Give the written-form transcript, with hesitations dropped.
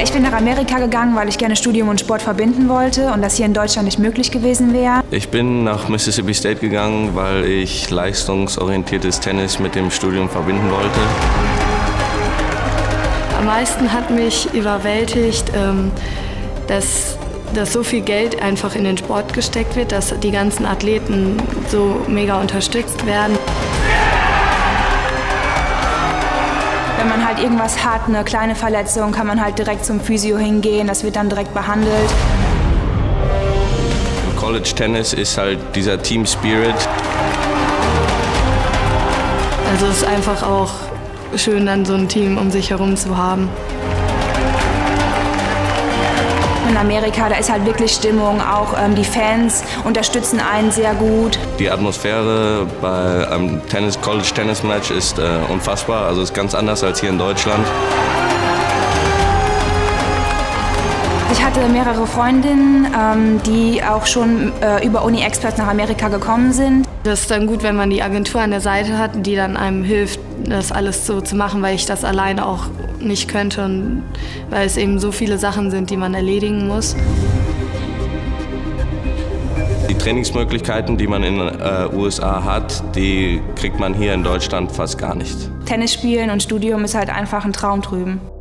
Ich bin nach Amerika gegangen, weil ich gerne Studium und Sport verbinden wollte und das hier in Deutschland nicht möglich gewesen wäre. Ich bin nach Mississippi State gegangen, weil ich leistungsorientiertes Tennis mit dem Studium verbinden wollte. Am meisten hat mich überwältigt, dass so viel Geld einfach in den Sport gesteckt wird, dass die ganzen Athleten so mega unterstützt werden. Wenn man halt irgendwas hat, eine kleine Verletzung, kann man halt direkt zum Physio hingehen, das wird dann direkt behandelt. Im College Tennis ist halt dieser Team Spirit. Also es ist einfach auch schön, dann so ein Team um sich herum zu haben. In Amerika, da ist halt wirklich Stimmung, auch die Fans unterstützen einen sehr gut. Die Atmosphäre bei einem College-Tennis-Match ist unfassbar, also ist ganz anders als hier in Deutschland. Ich hatte mehrere Freundinnen, die auch schon über Uni Express nach Amerika gekommen sind. Das ist dann gut, wenn man die Agentur an der Seite hat, die dann einem hilft, das alles so zu machen, weil ich das alleine auch nicht könnte und weil es eben so viele Sachen sind, die man erledigen muss. Die Trainingsmöglichkeiten, die man in den USA hat, die kriegt man hier in Deutschland fast gar nicht. Tennis spielen und Studium ist halt einfach ein Traum drüben.